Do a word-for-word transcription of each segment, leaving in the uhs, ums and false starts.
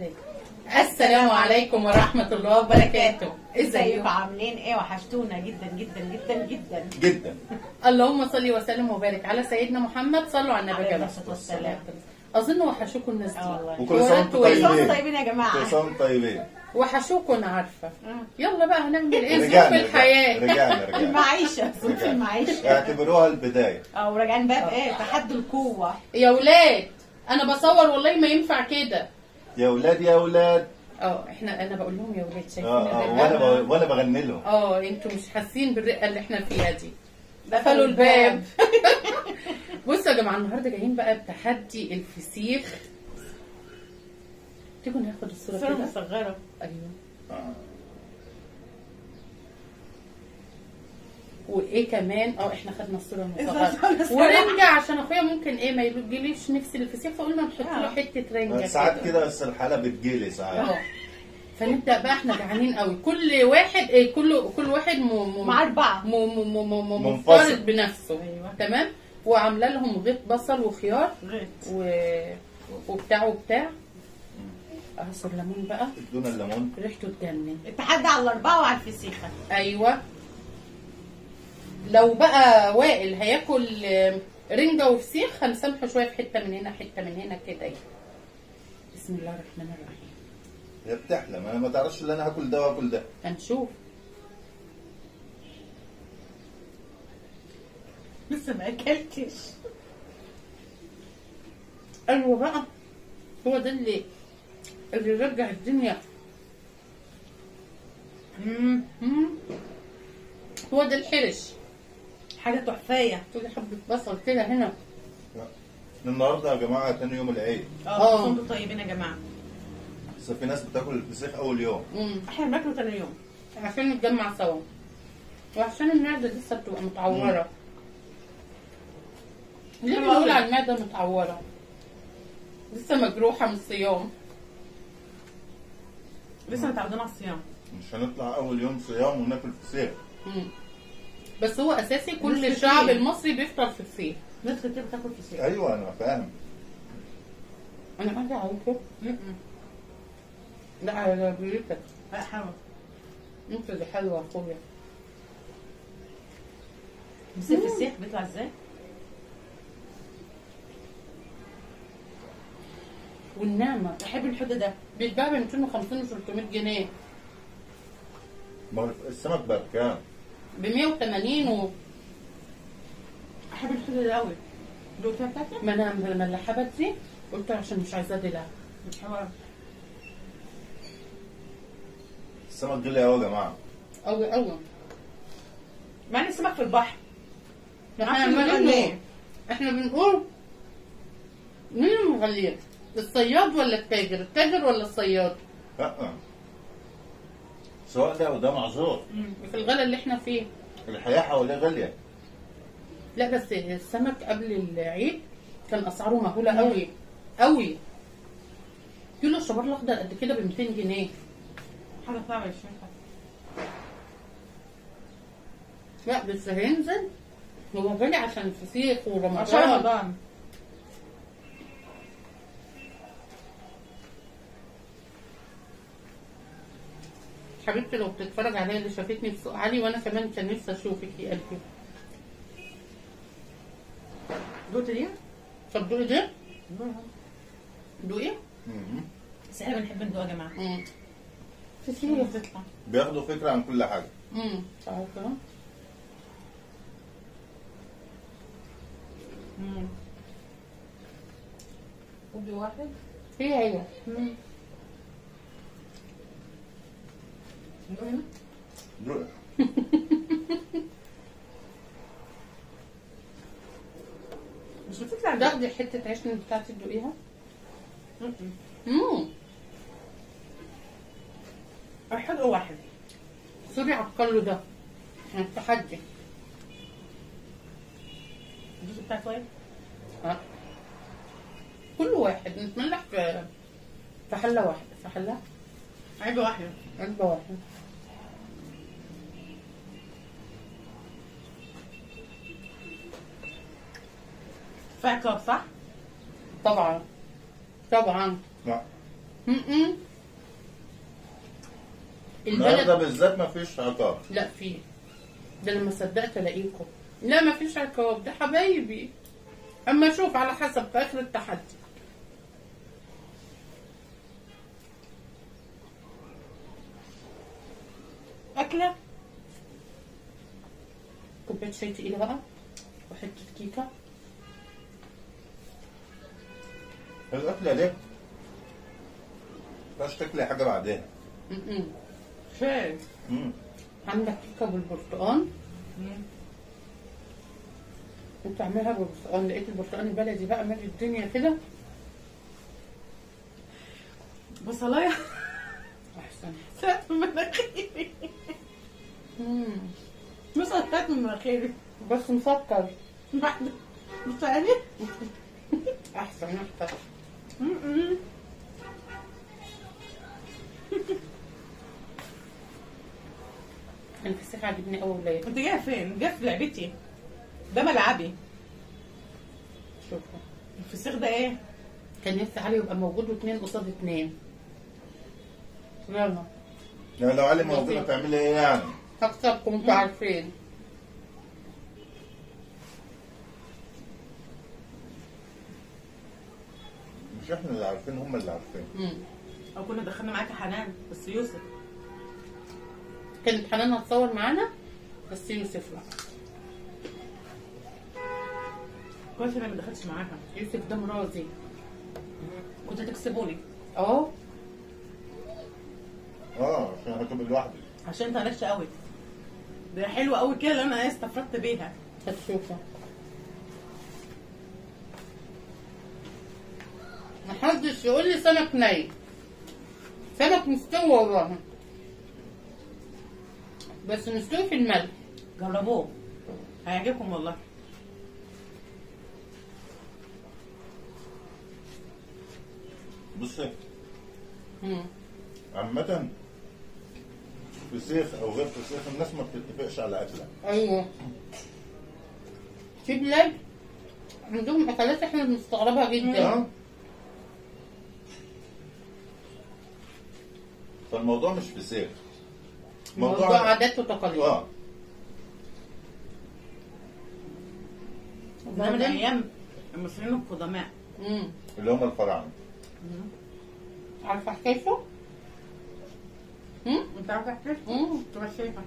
عليك. السلام عليكم ورحمة الله وبركاته. ازيكم عاملين ايه؟ وحشتونا جدا جدا جدا جدا جدا. اللهم صل وسلم وبارك على سيدنا محمد. صلوا على النبي عليه الصلاة والسلام. اظن وحشوكم الناس دي. اه والله. وكل سنه وانتم طيبين. كل سنة طيبين يا جماعة. كل سنه وانتم طيبين. وحشوكم انا عارفة. يلا بقى هنعمل ايه؟ ظروف رجعنا الحياة. رجعنا رجعنا المعيشة ظروف رجعنا. المعيشة. اعتبروها البدايه. اه وراجعين بقى بايه؟ تحدي القوة. يا ولاد انا بصور والله ما ينفع كده. يا اولاد يا اولاد. اه احنا انا بقول لهم يا ولاد شايفين اه اه الرقة؟ وانا ب... وانا بغني لهم. اه انتوا مش حاسين بالرقة اللي احنا فيها دي. قفلوا قفلوا الباب. بصوا يا جماعه النهارده جايين بقى بتحدي الفسيخ. تيجوا ناخد الصوره صورة كده. مصغرة. ايوه. آه. وايه كمان؟ اه احنا خدنا الصوره إذا المصغره صورة ورنجه عشان اخويا ممكن ايه ما يجيليش نفس الفسيخ فقلنا نحط له آه. حته رنجه ساعات كده بس الحاله بتجيلي ساعات. اه فنبدا بقى احنا جعانين قوي. كل واحد ايه كل كل واحد م... م... مع أربعة. م... م... م... م... منفصل. منفرد بنفسه. أيوة. تمام. وعامله لهم غيط بصل وخيار غيط. و... وبتاع وبتاع عصير ليمون بقى ادونا الليمون. ريحته تجنن. التحدي على الأربعة وعلى الفسيخة. ايوه. لو بقى وائل هياكل رنجه وفسيخ هنسامحه شويه في حته من هنا حته من هنا كده. بسم الله الرحمن الرحيم. هي بتحلم انا ما تعرفش ان انا هاكل ده واكل ده. هنشوف. لسه ما أكلتش. ايوه بقى هو ده اللي اللي يرجع الدنيا. امم مم. هو ده الحرش. حاجة تحفية. تقولي حبه بصل كده هنا. النهارده يا جماعه تاني يوم العيد. اه آه. كنتوا طيبين يا جماعة. بس في ناس بتاكل الفسيخ اول يوم. مم. احنا بناكله تاني يوم. عشان نتجمع سوا وعشان المعده لسه بتبقى متعوره. ليه حلو بنقول أوي. على المعده متعوره؟ لسه مجروحه من الصيام. لسه متعودين على الصيام. مش هنطلع اول يوم صيام وناكل فسيخ. مم. بس هو اساسي كل ناس الشعب كتير. المصري بيفطر في الفسيخ. ناس كتير بتاكل فسيخ. ايوه انا فاهم. انا عايزه اعرفه. م-م. لا على بيوتك. لا حلو. انت اللي حلوه يا اخويا. بس الفسيخ بيطلع ازاي؟ والنعمه بحب الحوده ده. بيتباع ب مئتين وخمسين و ثلاثمية جنيه. ما هو السمك بقى بكام؟ ب مية وتمانين و بحب الحوده ده قوي. دوقتها بتاعتك؟ ما انا لما اللحبت دي قلت عشان مش عايزاه دلع. حلوة. السمك غلي قوي يا جماعه. قوي قوي. مع ان السمك في البحر. احنا معرفش عمالين بنقول نقول ليه. احنا بنقول مين المغليه؟ الصياد ولا التاجر؟ التاجر ولا الصياد؟ لا سواء ده وده معذور. في الغلا اللي احنا فيه. الحياه حواليه غاليه. لا بس السمك قبل العيد كان اسعاره مهوله قوي قوي. كيلو الشبار الاخضر قد كده ب مئتين جنيه. حاجه صعبه يا شيخ. لا بس هينزل. هو غالي عشان الفسيخ عشان ورمضان. رمضان. حبيبتي لو بتتفرج عليا اللي شافتني في سوق علي وانا كمان كان نفسي اشوفك يا قلبي. دوقت دي؟ طب دوقي ده؟ دوقي؟ مم. بس احنا بنحب ندوق يا جماعه. امم كتير بتطلع. بياخدوا فكره عن كل حاجه. امم عارفه. امم ودي واحد. هي هي. امم ندوق هنا؟ دول. مش بتطلع ده. تاخدي حته عيش من بتاعتي تدوقيها؟ امم امم حلو واحد. سوري على الكلو ده. التحدي. الجوز بتاعك طيب؟ ها كل واحد نتملح في في حله واحده. في حله علبه واحده. علبه واحده. فيها كاب صح؟ طبعا طبعا. لا م-م. النهارده البلد بالذات مفيش عقاب. لا فيه. ده انا ما صدقت الاقيكم. لا ما فيش عقاب، ده حبايبي. اما اشوف على حسب في اخر التحدي. اكله كوبايه شاي تقيله بقى وحته كيكه. الاكله دي مش تاكلي حاجه بعدين. م-م. شاي. امم عندك كيكه بالبرتقال. مم. كنت اعملها بالبرتقال، لقيت البرتقال البلدي بقى مالي الدنيا كده. بصلايه احسن. سقف من مناخيري. مم. مسقطات من مناخيري. بس مسكر. بعد مش عارف. احسن احسن. م-م. الفسيخ عجبني قوي ولاد. انت جايه فين؟ جايه في لعبتي. ده ملعبي. شوفوا الفسيخ ده ايه؟ كان نفسي علي يبقى موجود واتنين قصاد اتنين. يلا يعني لو علي موجود هتعملي ايه يعني؟ هكسبكم انتوا عارفين. مش احنا اللي عارفين، هم اللي عارفين. مم. او كنا دخلنا معاكي حنان بس يوسف. كانت حنان هتصور معانا بس يوسف لا. كويس انا ما دخلتش معاها. يوسف ده مرازي. كنت هتكسبوني اه اه عشان هتبقى لوحدك. عشان انت عرفت قوي. ده حلوه قوي كده اللي انا استفردت بيها. هتشوفها. محدش يقول لي سمك ني. سمك مستوي والله، بس مستوي في الملح. جربوه هيعجبكم والله. بصي مم. عامة فسيخ او غير فسيخ الناس ما بتتفقش على اكله. ايوه في بلاد عندهم اكلات احنا بنستغربها جدا. اه فالموضوع مش فسيخ، موضوع عادات وتقاليد. اه ده من ايام المصريين القدماء. امم اللي هم الفراعنه. عارفه حكايته؟ امم انت عارفه حكايه؟ امم تبقى شايفه.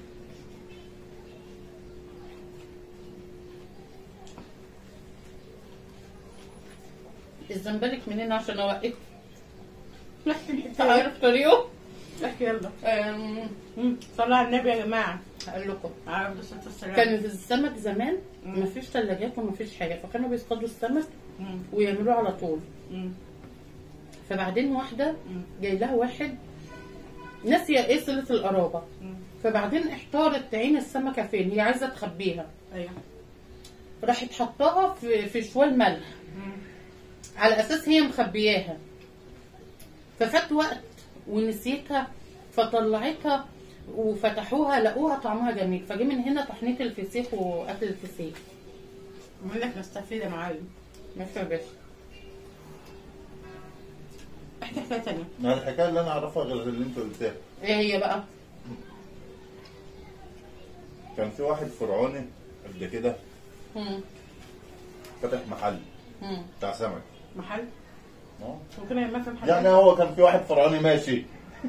الزنبلك منين عشان اوقف؟ احكي انت الحكايه. عارف طريقه؟ احكي يلا. أم، مم. صلوا على النبي يا جماعه. هقول لكم. عليه الصلاه والسلام. كان في السمك زمان مم. مفيش ثلاجات ومفيش حاجه، فكانوا بيصطادوا السمك مم. ويعملوه على طول. مم. فبعدين واحده مم. جاي لها واحد ناسيه ايه صله القرابه، مم. فبعدين احتارت تعين السمكه فين، هي عايزه تخبيها، ايوه. راحت حطاها في في شوال ملح مم. على اساس هي مخبياها. ففات وقت ونسيتها فطلعتها وفتحوها لقوها طعمها جميل، فجي من هنا تحنية الفسيخ واكل الفسيخ. بقول لك نستفيد يا معلم. ماشي يا باشا. احكي حكايه ثانيه. ما الحكايه اللي انا اعرفها غير اللي انت قلتها. ايه هي بقى؟ كان في واحد فرعوني قد كده مم. فتح محل مم. بتاع سمك. محل؟ اه ممكن ما فهم حاجه. يعني هو كان في واحد فرعوني ماشي.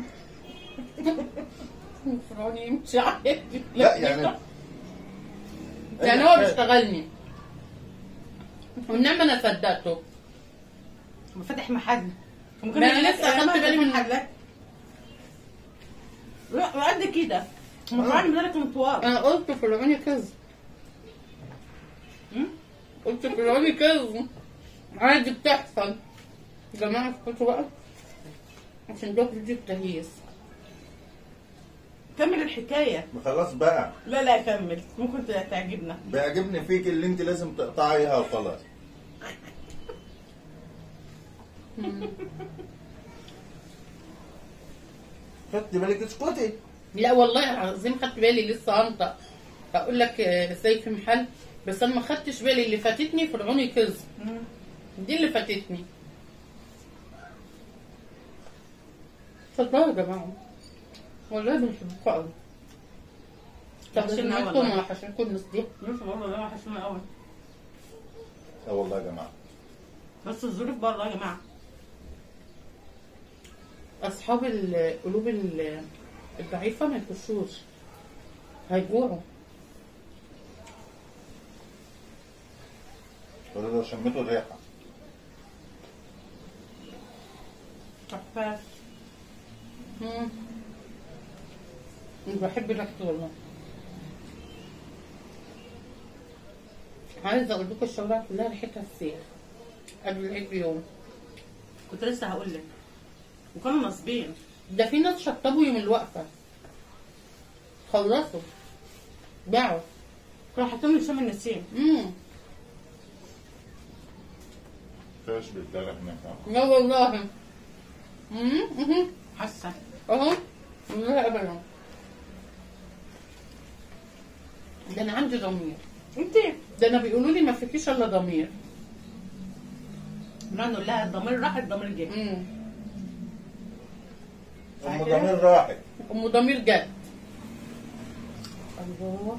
فرعوني يمشي عادي. لا يعني يعني هو بيشتغلني وانما انا صدقته. فاتح محل. ممكن ما أنا لسه أخدت بالي من- محلات. لا قد كده. المفروض من ذلك انطوار. انا قلت فرعوني كذب. قلت فرعوني كذب. عادي بتحصل. يا جماعه اسكتوا بقى عشان ده فيديو التهييس. كمل الحكايه. خلاص بقى لا لا كمل ممكن تعجبنا. بيعجبني فيك اللي انت لازم تقطعيها وخلاص. خدت بالك اسكتي. لا والله العظيم خدت بالي لسه انطق اقول لك آه، ازاي في محل، بس انا ما خدتش بالي. اللي فاتتني فرعوني كذب، دي اللي فاتتني. اتفضلوا يا جماعه، والله بنحبكم قوي. طب وحشنا سمعتكم والله. وحشنكم الناس دي. لسه والله ده وحشنا قوي. اه والله يا جماعه. بس الظروف بره يا جماعه. اصحاب القلوب ال- الضعيفه ما يخشوش، هيجوعوا. قولوا لو شميتوا الريحه. تحفه. مم. مش بحب ريحته والله. عايزه اقول لكم الشوارع كلها ريحتها فسيخ قبل العيد بيوم. كنت لسه هقول لك وكانوا ناصبين. ده في ناس شطبوا يوم الوقفه، خلصوا باعوا. كانوا حاطين لي شم النسيم. امم فيش بيتدرب هناك ها؟ لا والله. امم امم حاسه. اهو. لا ابدا. ده انا عندي ضمير. انت ده انا بيقولوا لي ما فيكيش الا ضمير. نقول لها الضمير راح الضمير جه. امم ام ضمير راحت. ام ضمير جد. الله.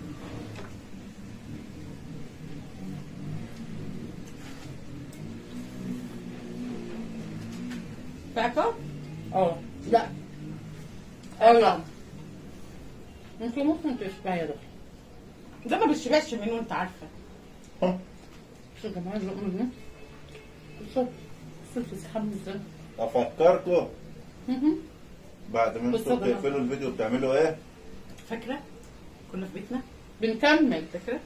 فاكر؟ اه لا اه لا انت ممكن تشبعي يا دكتور. ده ما بيشبعش منه انت عارفه. ها؟ بصوا يا جماعه اللقمه دي. بصوا بصوا الفسيخ عامل ازاي. افكركم مهم. بعد ما بصوا انتوا يا جماعة. بتقفلوا الفيديو بتعملوا ايه؟ فاكره؟ كنا في بيتنا. بنكمل. فاكره؟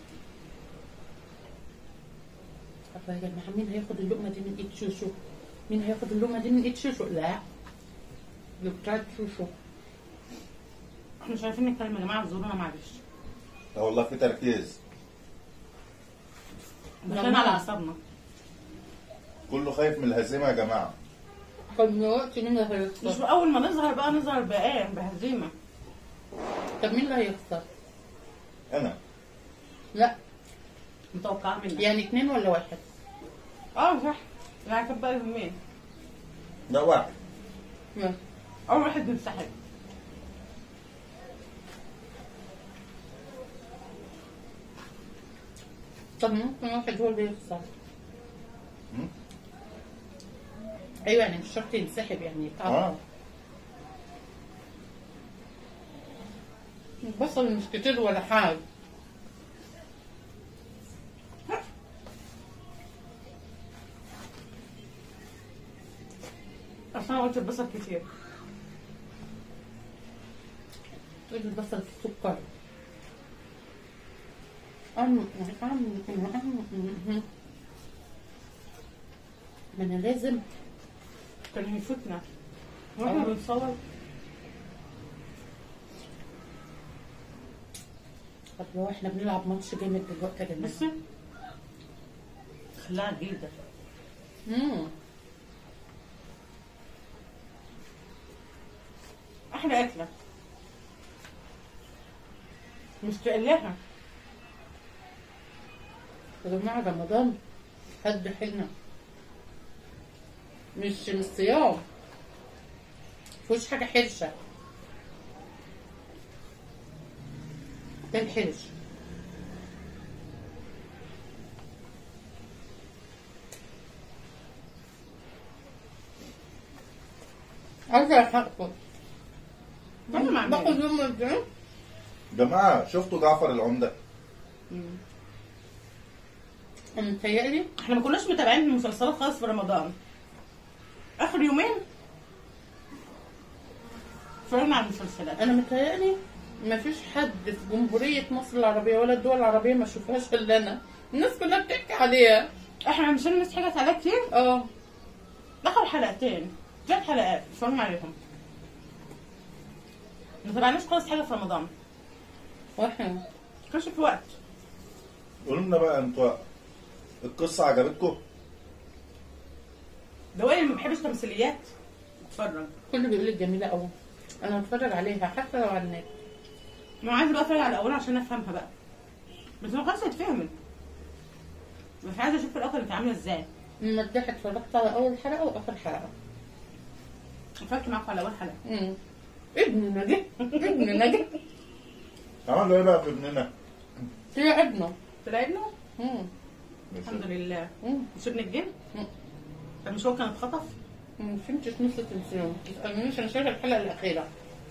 الله يا جماعه، مين هياخد اللقمه دي من ايد شوشو؟ مين هياخد اللقمه دي من ايد شوشو؟ لا دي بتاعت شوشو. احنا مش عارفين نتكلم يا جماعه، زورونا معلش. اه والله في تركيز. دخلنا على اعصابنا. كله خايف من الهزيمه يا جماعه. طب دلوقتي مين اللي مش هيخسر؟ اول ما نظهر بقى نظهر بايه؟ بهزيمه. طب مين اللي هيخسر؟ انا لا متوقعه منك. يعني اتنين ولا واحد؟ اه صح. يعني كان بقى يومين. ده واحد. يلا. اول واحد بينسحب. طب ممكن واحد هو اللي يخسر. مم؟ ايوه يعني مش شرط ينسحب، يعني يتعاقب. اه البصل مش كتير ولا حاجه. اصل انا قلت البصل كتير. تقول البصل في السكر. أم أم أم ما أنا لازم. كان هيفوتنا واحنا بنصور. طب لو احنا بنلعب ماتش جامد دلوقتي يا جماعه. بصي خلاها جلده. امم احلى اكله. مش تقلها. يا جماعه رمضان قد حيلنا، مش مش صيام، مفيهوش حاجه حرشه. ده الحرش. ارجع حقكم. انا مع باخد مين؟ يوم الجمعه. جماعه شفتوا جعفر العمده؟ انا متهيألي احنا ما كناش متابعين المسلسلات خالص في رمضان. اخر يومين اتفرجنا على المسلسلات. انا متهيألي مفيش حد في جمهورية مصر العربية ولا الدول العربية ما شوفهاش الا انا. الناس كلها بتحكي عليها. احنا مش الناس حاجات عليها كتير. اه اخر حلقتين ثلاث حلقات اتفرجنا عليهم. ما تابعناش خالص حاجه في رمضان. واحنا ما كانش في وقت. قولوا لنا بقى انتوا القصه عجبتكم؟ ده وائل ما بيحبش تمثيليات. اتفرج. كله بيقول لك جميلة قوي. انا بتفرج عليها حتى لو على النت. انا عايزه بقى اتفرج على الاول عشان افهمها بقى. بس ما خلاص اتفهمت. مش عايزه اشوف الاخر كانت عامله ازاي. المداح اتفرجت على اول حلقة واخر حلقة. قفلت معاكم على اول حلقه. مم. ابننا جه ابننا جه عملوا ايه بقى في ابننا؟ طلع ابنه. طلع ابنه؟ مم. الحمد لله. مم. مش ابن الجن؟ مم. طب مش هو كان اتخطف؟ ما فهمتش نص التمثيل. ما تسألنيش، انا شايفه الحلقه الاخيره.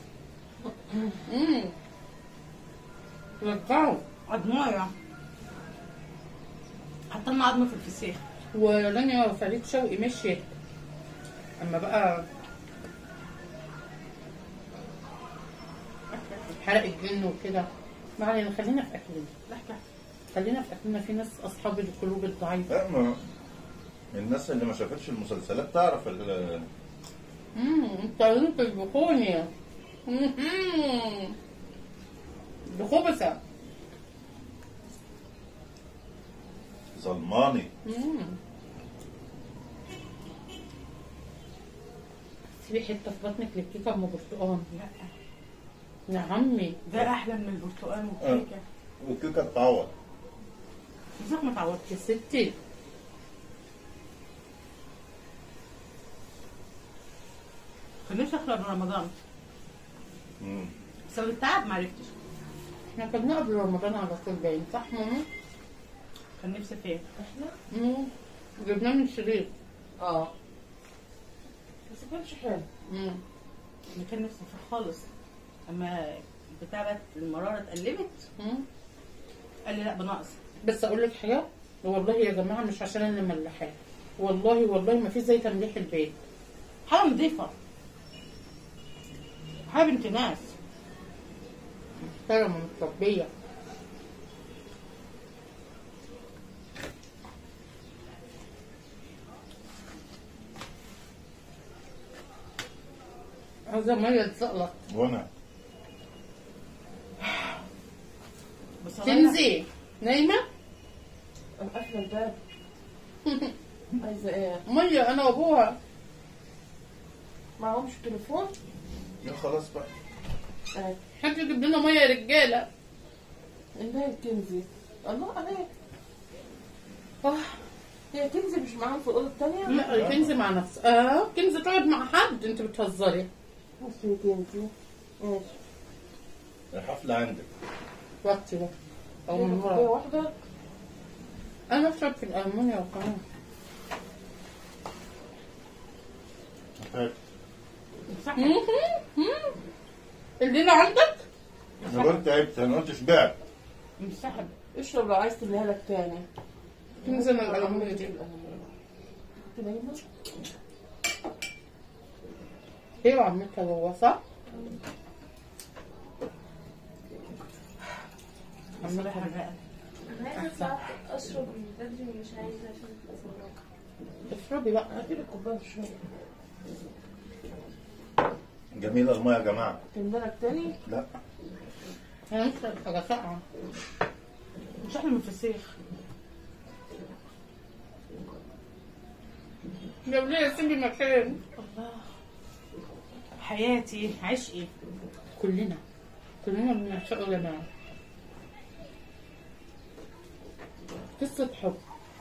امم رجعوا عضمايه. حطلنا عظمه في الفسيخ. ورانيا فريد شوقي مشيت. اما بقى حرق الجن وكده، ما علينا، خلينا في اكلنا. ضحكه. خلينا في اكلنا. في ناس اصحاب القلوب الضعيفه. لا، ما الناس اللي ما شافتش المسلسلات تعرف ال- امم انت انت البخوني. امم بخبثه. ظلماني. امم في حته في بطنك للكيكه ام برتقال. لا يا عمي ده احلى من البرتقال والكيكه. والكيكه تتعوض. الفسيخ ما تعوضش. يا ستي. كان نفسي اخلق رمضان مم. بسبب التعب ما عرفتش. احنا كنا قبل رمضان على طول باين، صح ماما؟ كان نفسي فين؟ احنا امم جبناه من شريط. اه بس ما كانش حلو. امم ما كان نفسي فيه خالص. اما البتاع بقى المراره اتقلبت امم قال لي لا بناقص. بس اقول لك حاجه، والله يا جماعه مش عشان انا ملحاه، والله والله ما في زي تمليح البيت. حاجه نظيفه. حاجه بنت ناس. محترمه متربيه. عاوزه ميه تزقلط. وانا بس والله تنزي نايمه. انا قافله الباب. عايزه ايه؟ ميه انا وابوها. معهمش تليفون؟ يا خلاص بقى. ايه حد يجيب لنا ميه يا رجاله. اللي هي كنزي. الله عليك. اه هي كنزي مش معاهم في الاوضه الثانيه؟ لا كنزي مع نفسها. اه كنزي تقعد مع حد؟ انت بتهزري. بس هي كنزي ماشي. الحفله عندك. وقتي بقى او من هي ورا. واحده. انا اشرب في الالمونيا وكمان. فات. صح. الليله عندك؟ انا قلت تعبت، انا قلت شبعت. مش سحب. اشرب لو عايز تديها لك تاني. تنزل الالمونيا دي. تنيمة؟ ايه وعمتها جوه صح؟ بصراحه بقى انا عايزه اطلع اشرب من بدري ومش عايزه عشان اتفرج. اشربي بقى. هاتي لي كوبايه شويه. جميله الميه يا جماعه. تملى لك تاني؟ لا انا مشرب حاجه ساقعه. مش احلى من الفسيخ. يا وليه سيبي مكان. الله حياتي عشقي. كلنا كلنا بنعشقه يا جماعه. قصه حب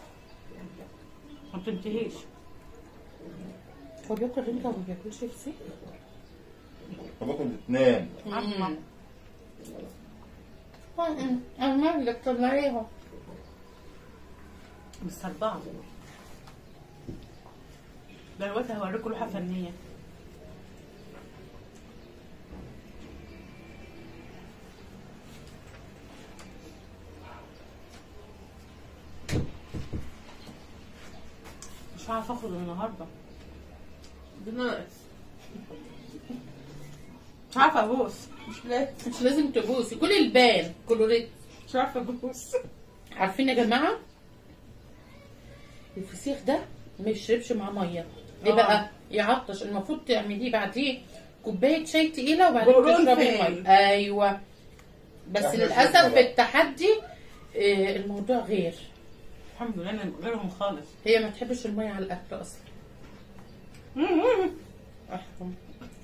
ما بتنتهيش. هو بياكل رنجة وما بياكلش فسيخ؟ باكل اتنين. عظمه. انا مالك طلعيها. مسترضعه. دلوقتي هوريكم لوحه فنيه. مش هعرف اخرج النهارده. ده ناقص. مش عارفه ابوس. مش لاقي. مش لازم تبوسي، كل البان كلوريت. مش عارفه ابوس. عارفين يا جماعه الفسيخ ده ما يشربش معاه ميه. ليه آه. بقى؟ يعطش. المفروض تعمليه بعديه كوبايه شاي تقيله وبعدين قرنفل. تشربي الميه. ايوه بس إحنا للاسف شربنا في بقى. التحدي آه، الموضوع غير. الحمد لله انا غيرهم خالص. هي ما تحبش الميه على الاكل اصلا. احكم.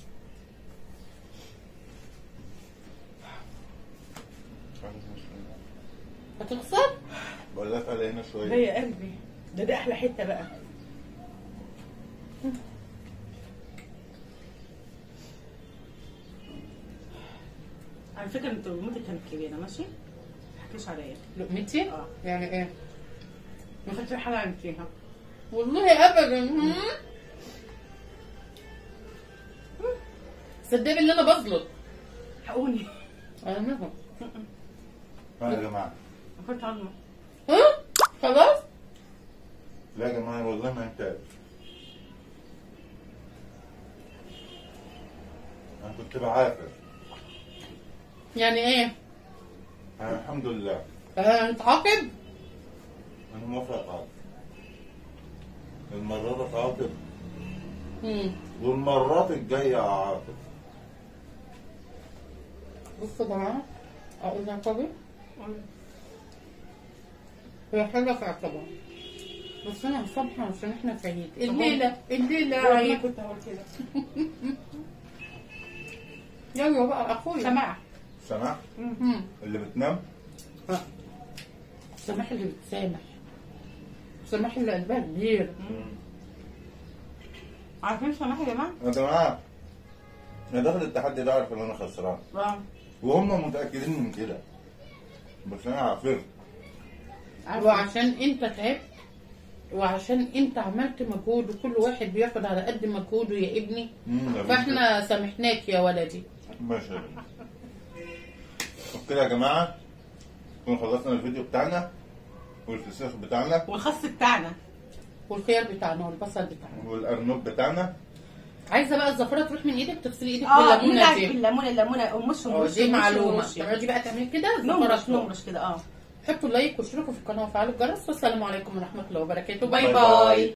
هتخسر؟ بقول لك على هنا ده شويه. يا قلبي ده ده احلى حته بقى. على فكره انت لقمتك كانت كبيره ماشي؟ ما تحكيش عليا. لقمتي؟ اه يعني ايه؟ ما خدتش حاجه عملتيها. والله ابدا. مم. صدقني ان انا بظلم. حقوني. انا مالهم. ها يا جماعه. اكلت عظمه. ها؟ خلاص؟ لا يا جماعه والله ما ينتهي. انا كنت بعافر. يعني ايه؟ أنا الحمد لله. آه، نتعاقب؟ انا موافق اتعاقب. المره دي اتعاقب امم والمرات الجايه اعاقب. بصوا يا جماعه، اقول لك طبيعي هي حلوه في عقبها، بس انا مصبحه عشان احنا في عيد الليله الليله انا عيد. كنت هقول كده. يلا بقى اخويا سماع. سماح امم اللي بتنام. سماح اللي بتسامح، سماح اللي قلبها كبير. عارفين سماح يا جماعه؟ يا جماعه انا داخل التحدي ده عارف ان انا خسران اه وهم متاكدين من كده، بس انا عافرت. وعشان انت تعبت وعشان انت عملت مجهود وكل واحد بياخد على قد مجهوده يا ابني، مم، يا بنتي. فاحنا سامحناك يا ولدي. ماشي يا بنتي. وبكده يا جماعه نكون خلصنا الفيديو بتاعنا والفسيخ بتاعنا والخس بتاعنا والخيار بتاعنا والبصل بتاعنا. والارنب بتاعنا. عايزه بقى الزفره تروح من ايدك، تغسلي ايدك اه بالليمونه دي. بالليمونه الليمونه ومش اه ومش دي معلومه. تقعدي بقى تعملي كده الزفره نمرش تروح. نمرش كده. اه حطوا لايك واشتركوا في القناه وفعلوا الجرس، والسلام عليكم ورحمه الله وبركاته. باي باي باي, باي. باي.